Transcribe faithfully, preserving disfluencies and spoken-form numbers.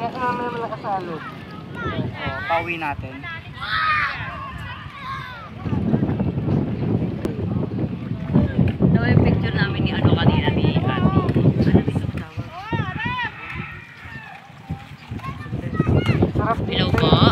Kaya mamaya malakas sa alot. Oh, pauwi natin. Ito yung picture namin ni ano kanina ni Ate. Ano dito tawag? Sarap Hello dito. po.